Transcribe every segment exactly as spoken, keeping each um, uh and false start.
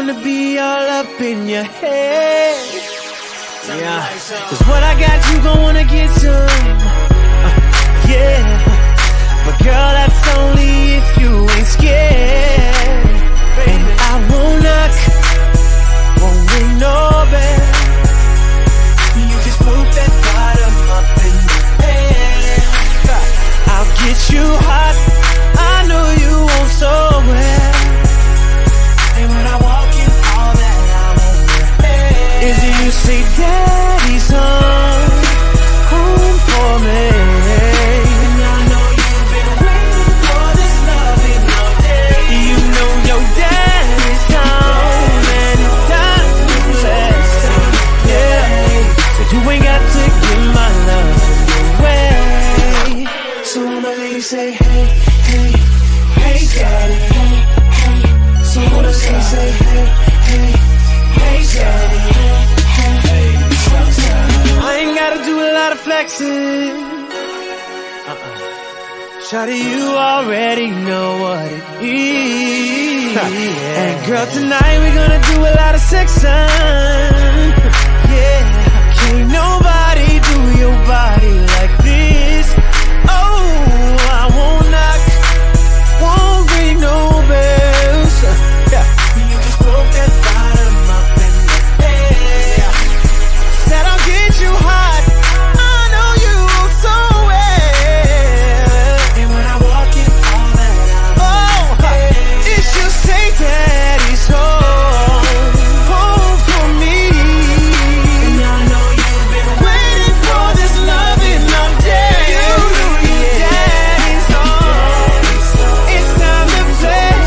wanna be all up in your head. Yeah, cause what I got you gon' wanna get some. uh, Yeah, but girl, that's only if you ain't scared. And I won't knock, won't ring no bell. You just move that bottom up in the air. I'll get you hot, I know you want so well. And when I walk in, all that I want is you say, Daddy's home, home for me. And I know you've been waiting for this loving all day. You know your daddy's home, and it's time to play. Yeah, so you ain't got to give my love away. So when my lady say, hey, hey, hey, daddy, hey, hey. So when I say, say, hey, hey, hey, daddy, hey, hey. I ain't gotta do a lot of flexing. Uh-uh. Shawty, you already know what it is. Yeah. And girl, tonight we gonna do a lot of sexing. Yeah, can't nobody do your body like this. Oh, I won't knock, won't ring no bells. Yeah. You just broke that bottom up in the air. Said I'll get you hot, I know you so well. And when I walk in, all that I oh, it's just say Daddy's home, home for me. And I know you've been waiting for this loving all day. You know your daddy's home, it's time to play.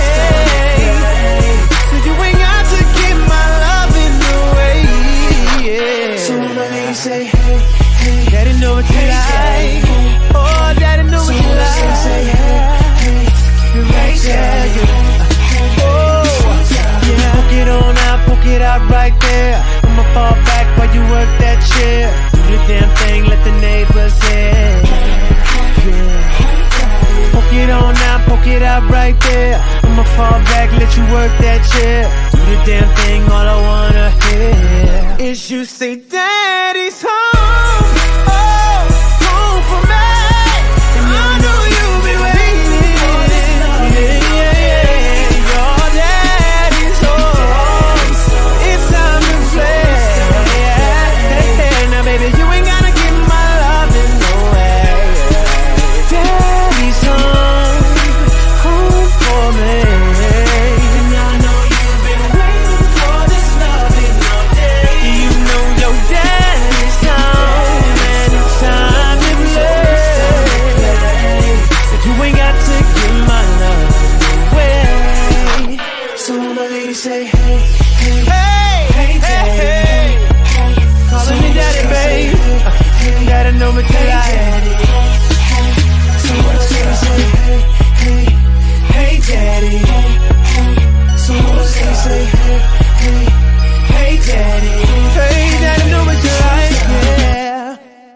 So you ain't got to give my loving away. Yeah. So when my lady say, hey, hey, Daddy know what you like. Oh, Daddy know what you like. Say, hey, hey, you right there. Yeah. Oh, yeah. Poke it on out, poke it out right there. I'ma fall back while you work that chair. Do the damn thing, let the neighbors hear. Yeah. Poke it on out, poke it out right there. I'ma fall back, let you work that chair. Do the damn thing, all I wanna hear is you say, Daddy's home, oh, home for me. And I know you'll be waiting for this love. Yeah, yeah, yeah. Your daddy's home, it's time to play. Yeah. Now baby, you ain't gotta give my loving away. Daddy's home, home for me. And I know you've been waiting for this loving all day. You know your daddy's home, and it's time to play. So you ain't got to give my love away. So when my lady say, hey, hey, hey, hey, hey, calling me daddy, babe. Daddy know what you like. So when I say, hey, hey, hey, daddy. So when I say, say, hey, hey, hey, daddy. Hey, daddy know what you like, yeah.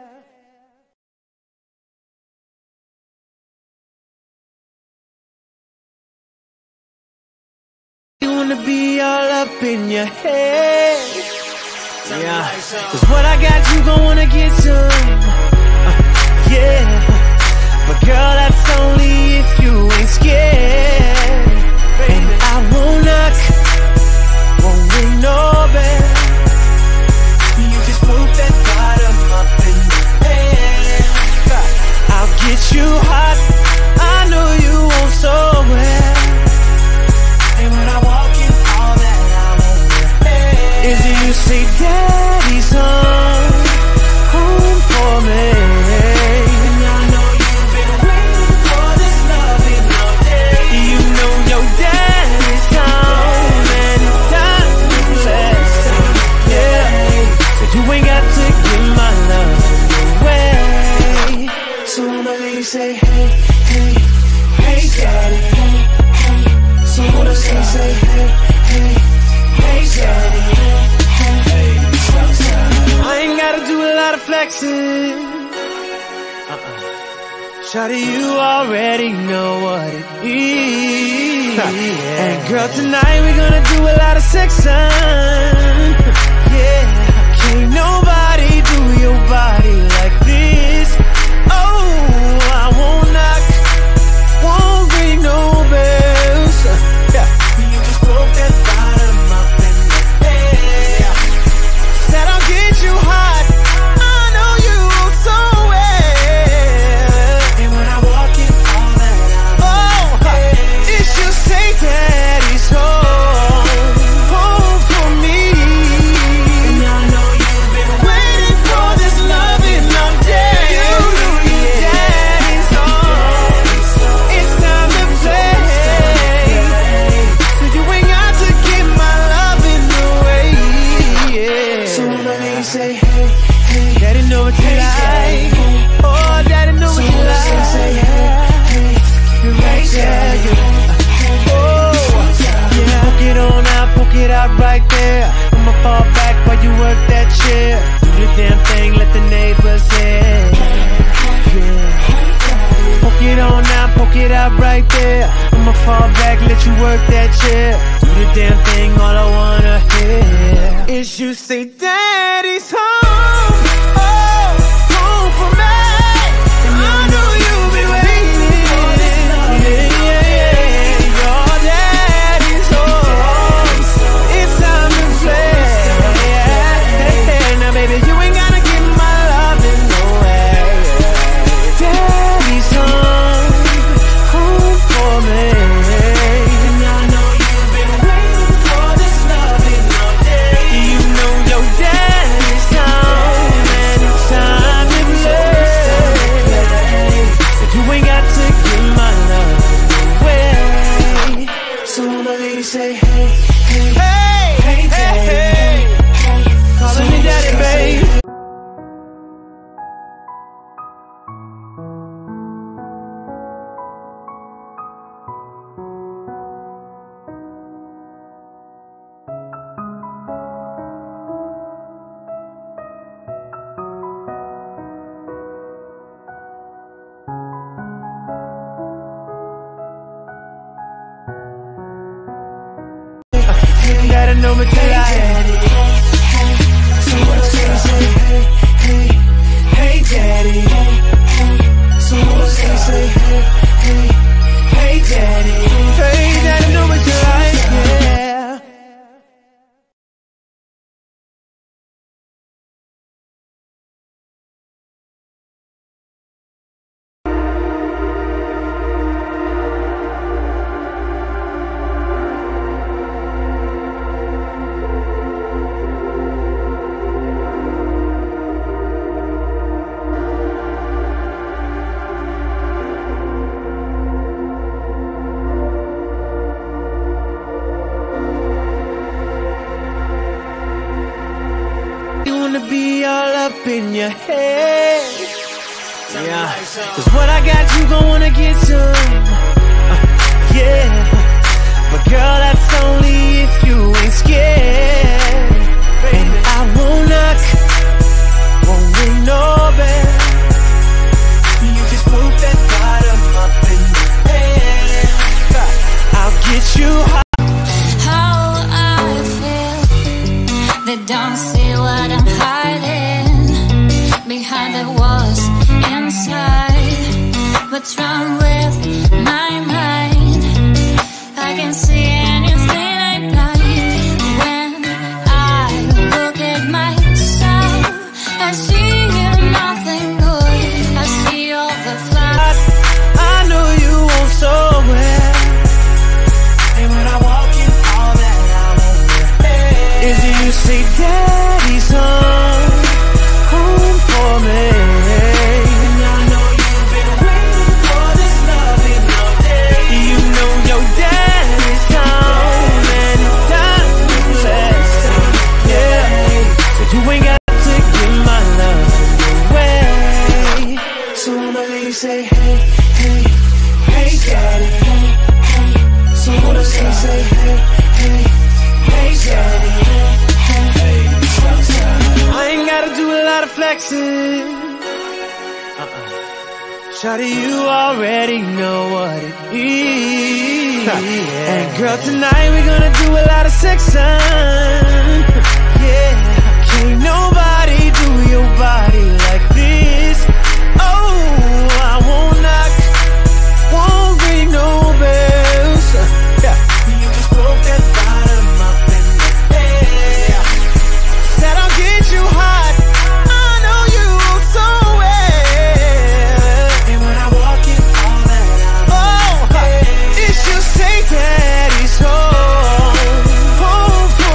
You wanna be all up in your head. Yeah, cause what I got you gon' wanna get some. uh, Yeah, but girl, that's only if you ain't scared. And I won't knock, won't ring no bell. You just move that bottom up in the air. I'll get you hot, I know you want so well. And when I walk in, all that I want is you say, Daddy's home, home for me. And I know you've been waiting for this loving all day. You know your daddy's home, and it's time to play. Yeah, so you ain't got to give my love away. So when my lady say, hey, hey, hey, daddy, hey, hey. So when I say, say, hey, hey, hey, daddy, hey, hey. I ain't gotta do a lot of flexing. Uh-uh. Shawty, you already know what it is. And girl, tonight we gonna do a lot of sex. out right there. I'ma fall back while you work that chair. Do the damn thing, let the neighbors hear. Yeah. Poke it on out, poke it out right there. I'ma fall back, let you work that chair. Do the damn thing, all I wanna hear is you say, Daddy's home. Oh, home for me. And I know you've been waiting for this love. Yeah, yeah, yeah. Your daddy's home. It's time to play. Now baby, you ain't gotta give my love in no way. Daddy's home, home for me. And I know you've been waiting for this love in your day. You know your daddy's home, and it's time to play. So you ain't got to give my love away. So all my ladies say, hey, hey, hey, hey, daddy, hey, hey, calling me daddy, babe. You gotta know what you like. So what else can I say? Hey, hey, hey, daddy. So what else can I say? Hey, hey, hey, daddy. Hey, daddy, know what you like, yeah. To be all up in your head, yeah. Cause what I got, you gon' wanna get some, uh, yeah. But girl, that's only if you ain't scared. And I won't knock, won't ring no bell. You just move that bottom up in the air. I'll get you high. How I feel, they don't see what I'm hiding behind the walls inside. What's wrong with my mind? I can see anything I like. When I look at myself, I see nothing good. I see all the flaws. I know you want so well, and when I walk in, all that I want is you say, Daddy's home, home for me. And I know you've been waiting for this love in your day. You know your daddy's home, and it's time to play. Yeah, so you ain't got to give my love away. So all my ladies say, hey, hey, hey, daddy. Hey, hey. So what else can I say? Hey, hey, hey, daddy. I ain't gotta do a lot of flexing. Uh-uh. Shawty, you already know what it is. Yeah. And girl, tonight we're gonna do a lot of sexing. Yeah, can't nobody do your body like this. Oh, I won't knock, won't ring no bells. Yeah. You just broke that bottom up in the air. Said I'll get you hot, I know you so well. And when I walk in, all that I oh, it's just say Daddy's home, home for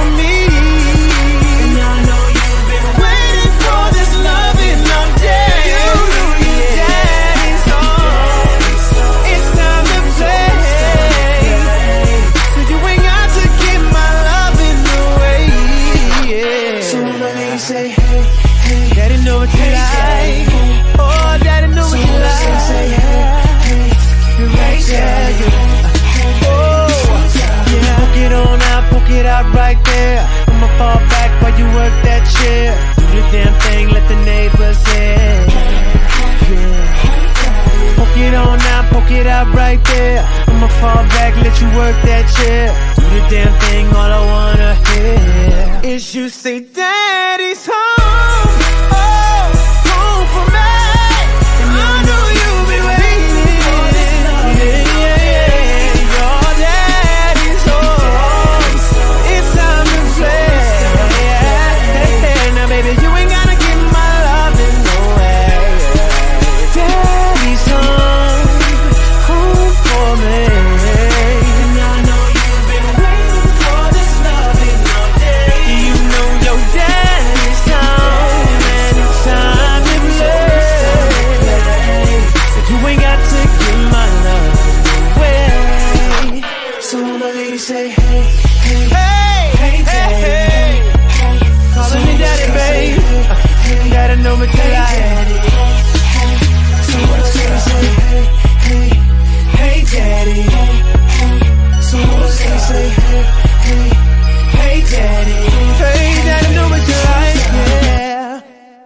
there. I'ma fall back while you work that chair. Do the damn thing, let the neighbors hear. Yeah. Poke it on out, poke it out right there. I'ma fall back, let you work that chair. Do the damn thing, all I wanna hear is you say, Daddy's home. Oh, home for me. And I know you'll be waiting for this love. Yeah, yeah, yeah. Your daddy's home. It's time to play. Yeah. Now, baby, you ain't gotta give my love in no way. Daddy's home, home for me. And I know you've been waiting for this love in your day. You know your daddy's home, and it's time to play. So you ain't got to give my love away. So all my ladies say, hey, hey, hey, hey, hey, hey. Calling me daddy, babe. Uh, gotta know what you like. So all my ladies say, hey, hey, hey, daddy. So all my ladies say, hey, hey, hey, daddy. Hey, daddy, know what you like, yeah.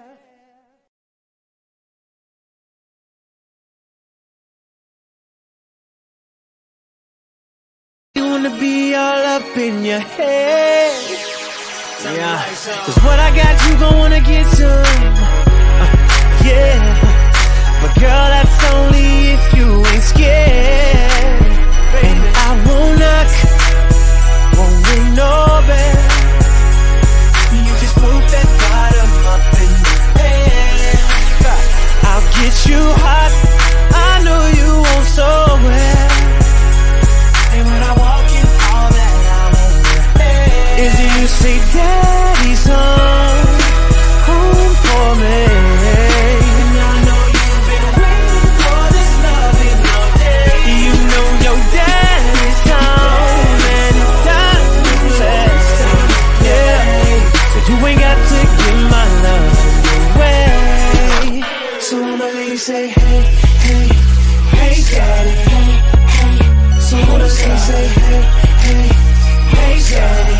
You wanna be all up in your head. Yeah, cause what I got, you gon' wanna get some. Uh, yeah, but girl, that's only if you ain't scared. And I won't knock, won't ring no bell. You just move that bottom up in the air. I'll get you hot, I know you won't so well. And when I walk in, all that I want is you say, Daddy's home, home for me. And I know you've been waiting for this love in your day. You know your daddy's home, and it's time to play. Yeah, so you ain't got to give my love away. So all my ladies say, hey, hey, hey, daddy. So all my ladies say, hey, hey, hey, daddy.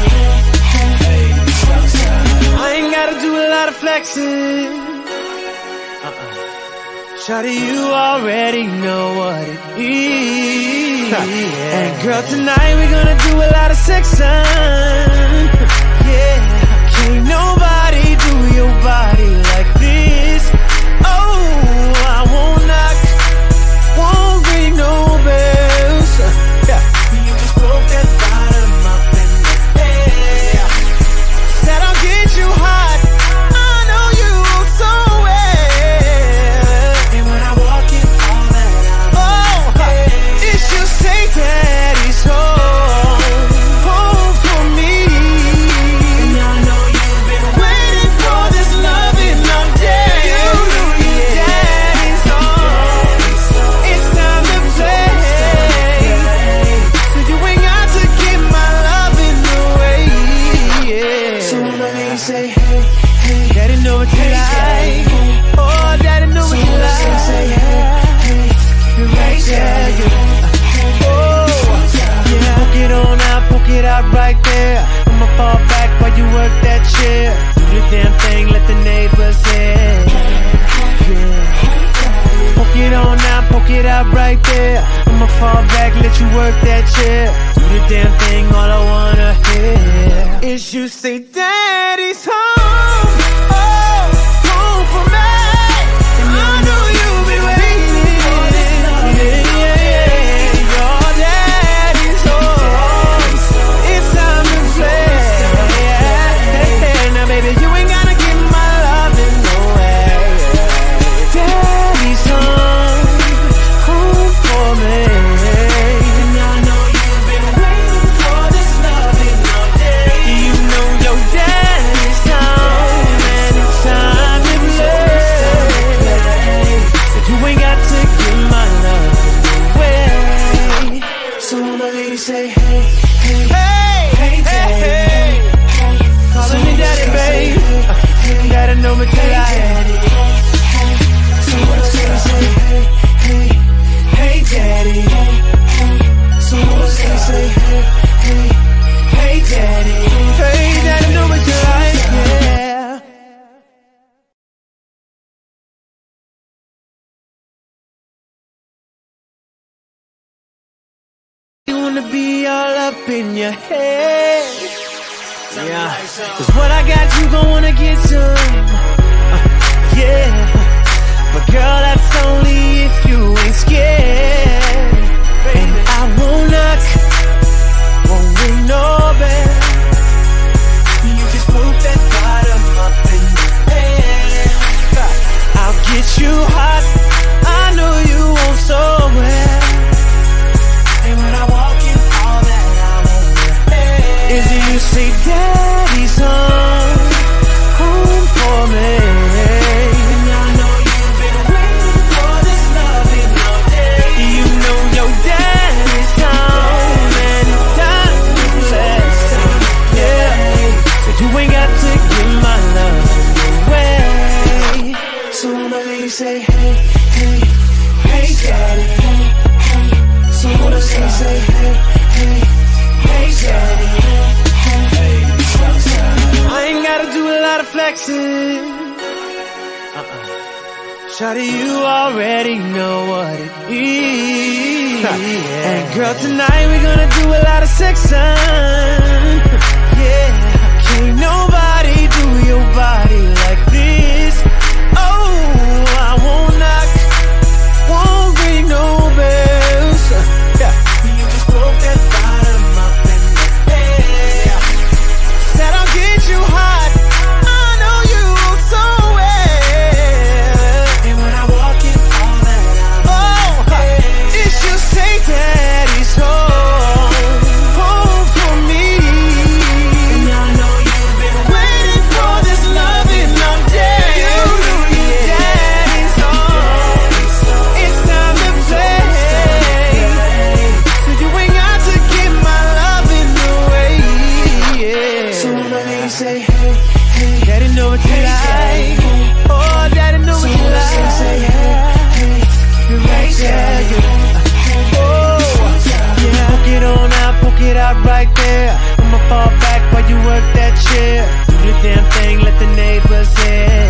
I ain't gotta do a lot of flexing. Uh-uh. Shawty, you already know what it is. Yeah. And girl, tonight we're gonna do a lot of sexing. Yeah, can't nobody do your body like this. Oh, I won't knock, won't ring no bells. Yeah, you just broke that bottom up in the air. Said I'll get you hot, I know you so well. And when I walk in, all that I want, oh, it's just say Daddy's home, home for me. And I know you've been waiting for this loving all day. You know your daddy's home, it's time to play. So you ain't got to give my loving away. Yeah. So all my ladies say, hey, hey, daddy know what you like. Oh, daddy know what you like. Say, hey, hey, you're right there. Yeah. Oh, yeah. Poke it on out, poke it out right there. I'ma fall back while you work that chair. Do the damn thing, let the neighbors hear. Yeah. Poke it on out, poke it out right there. I'ma fall back, let you work that chair. Do the damn thing, all I wanna hear is you say, Daddy's home. Oh, home for me. And I know you'll be waiting for this love. Yeah, yeah, yeah. Your daddy's home, it's time to play. Yeah. Now, baby, you ain't gotta give my love in no way. Daddy's home, home for me. And I know you've been waiting for this love in your day. You know your daddy's home. in your head. Yeah, cause what I got, you gon' wanna get some. Uh, yeah, but girl, that's only if you ain't scared. And I won't knock, won't ring no bell. You just move that bottom up in the air. I'll get you hot, I know you want so well. And when I walk in, all that I want is you say, Daddy's home, home for me. And I know you've been waiting for this loving all day. You know your daddy's home and it's time to play. Yeah, so you ain't got to give my love away. So I'ma let you say, hey, hey, hey, daddy, hey, hey. So I'ma say, say, hey, hey, hey, daddy, hey, hey, hey. I ain't gotta do a lot of flexing. Uh-uh. Shawty, you already know what it is. Yeah. And girl, tonight we gonna do a lot of sexing. Yeah, can't nobody do your body like this. Oh, I won't knock, won't ring no bells. Yeah. You just broke that bottom up in the air. Said I'll get you hot, I know you so well. And when I walk in, all that I oh, it's just say Daddy's home, home for me. And I know you've been waiting for this loving all day. You know your daddy's home, it's time to play. So you ain't got to give my loving away. Yeah. So I'ma let you say, hey, hey, Daddy know what you like. Oh, Daddy know what you like. Say, hey, hey, you're right there. Yeah. Oh, yeah. Poke it on out, poke it out right there. I'ma fall back while you work that chair. Do the damn thing, let the neighbors hear.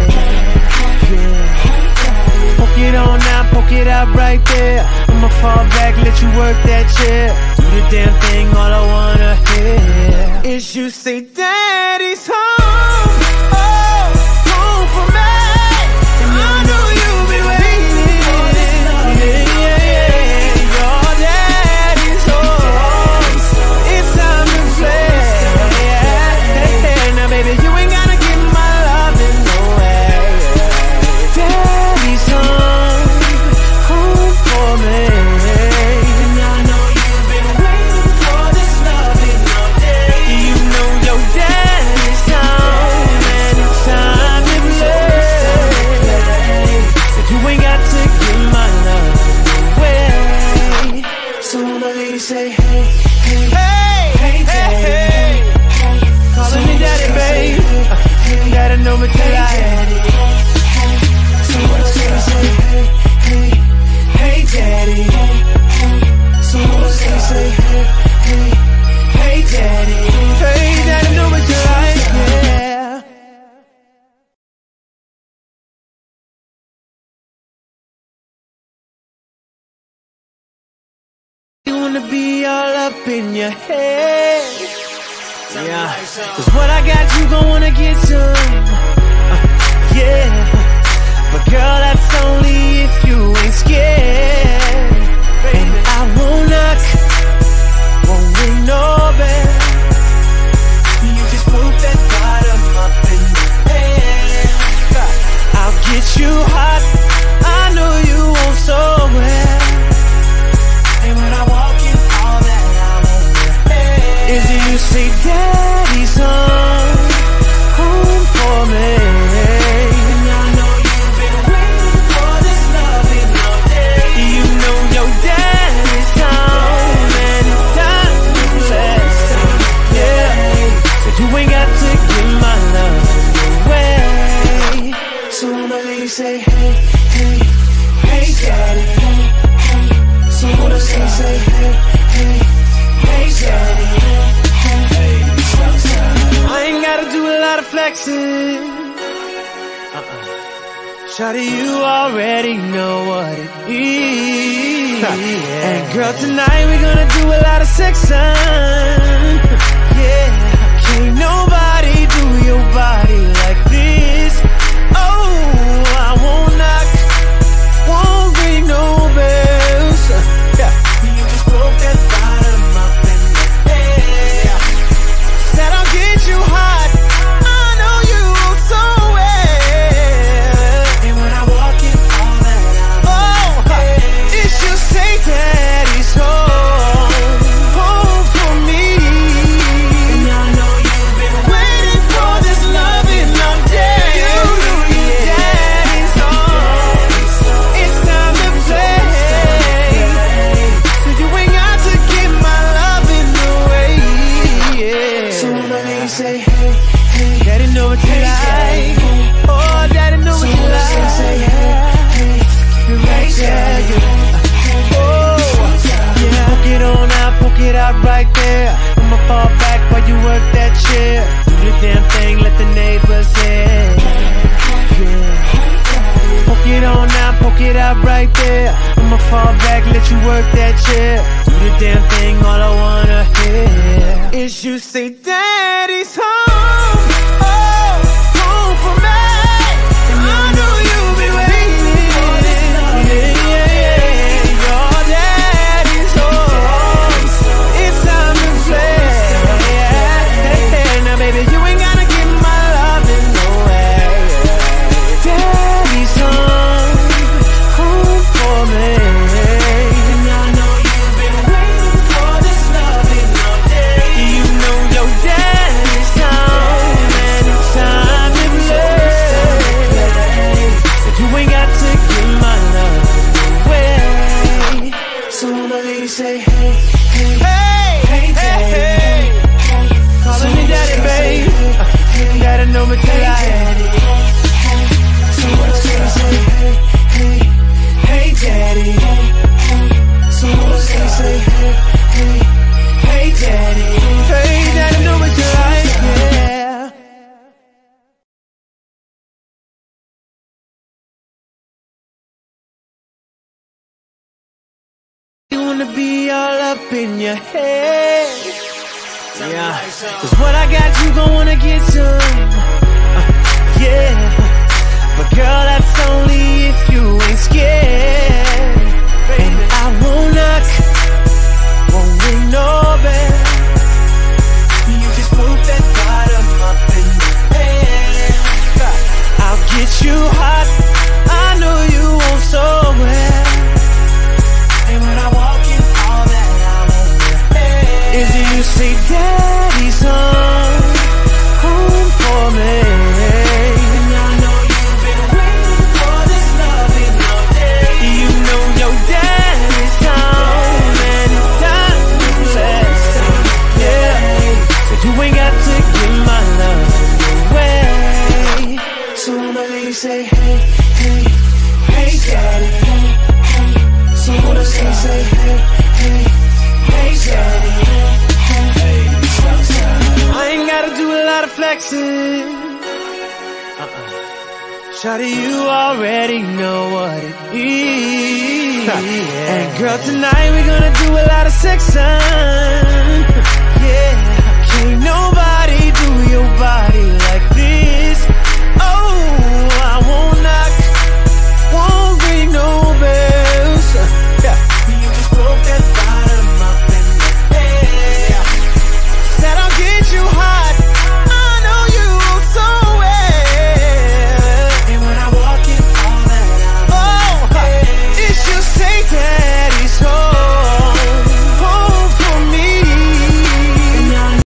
Yeah. Poke it on out, poke it out right there. I'ma fall back, let you work that chair. Do the damn thing, all I wanna hear is you say, Daddy's home, oh, home for me. And I know you'll be waiting. Yeah, yeah, yeah. Your daddy's home, it's time to play. Yeah. Now baby, you ain't gotta give my loving away. Daddy's home, home for me. And I know you've been waiting for this loving all day. You know your daddy's home and it's time to play. So you ain't got to give my love away. So I'ma let you say, hey, hey, hey, hey, hey, hey. Calling me daddy, babe. Daddy know what you like. So I'ma say, hey, hey, hey, daddy. So I'ma say, hey, hey, hey, daddy. Hey, daddy know what you like, yeah. You wanna be all up in your head. Yeah, cause what I got, you gon' wanna get some. Uh, yeah, but girl, that's only if you ain't scared. And I won't knock, won't ring no bell. You just move that bottom up in the air. I'll get you hot, I know you want so well. And when I walk in, all that I want is you say, Daddy's home, home for me. And I know you've been waiting for this loving all day. You know your daddy's home and it's time to play. Yeah, so you ain't got to give my love away. So I'ma let you say, hey, hey, hey, daddy, hey, hey. So I'ma say, say, hey, hey, hey, daddy, hey, hey, hey. I ain't gotta do a lot of flexing. Uh-uh. Shawty, you already know what it is. Yeah. And girl, tonight we're gonna do a lot of sexing. Yeah, can't nobody do your body like this. Oh, I won't knock, won't ring no bells. Yeah, you just broke that bottom up in the air. Said I'll get you hot, I know you so well. And when I walk in, all that I oh, it should say daddy's home, home for me. And I know you've been waiting for this loving all day. You know your daddy's home, it's time to play. So you ain't got to give my loving away. Yeah. So when my lady say, hey, hey, daddy know what you like. Oh, daddy know what you like. Say, hey, hey, you right there. Oh, yeah. Poke it on out, poke it out right there. I'ma fall back while you work that chair. Do the damn thing, let the neighbors hear. Yeah. Poke it on out, poke it out right there. I'ma fall back, let you work that chair. Do the damn thing, all I wanna hear is you say, daddy's home, oh, home for me. And I know you've been waiting for this love. Yeah, yeah, yeah. Your daddy's home, it's time to play. Yeah. Now baby, you ain't gotta give my love in no way. Daddy's home, home for me. And I know you've been waiting for this loving all day. You know your daddy's home, and it's time to play. But you ain't got to give my love away. So when my lady say, hey, hey, hey, hey, hey, calling me daddy, babe. Daddy know what you like. So when my lady say, hey, hey, hey, daddy. So when my lady say, hey, hey, hey, daddy. Hey, daddy know what you like, yeah. You wanna be all up in your head. Yeah, cause what I got, you gon' wanna get some. Uh, yeah, but girl, that's only if you ain't scared. And I won't knock, won't ring no bell. You just put that bottom up in the air. I'll get you hot, I know you won't so well. And when I walk in, all that I want is you say daddy's home, home for me. And I know you've been waiting for this loving all day. You know your daddy's home, and it's time to play. Yeah, so you ain't got to give my love away. So when my lady say, hey, hey, hey, daddy. So when I say, say, hey, hey, hey, daddy. I ain't gotta do a lot of flexing. Uh-uh. Shawty, you already know what it is. Yeah. And girl, tonight we're gonna do a lot of sexing.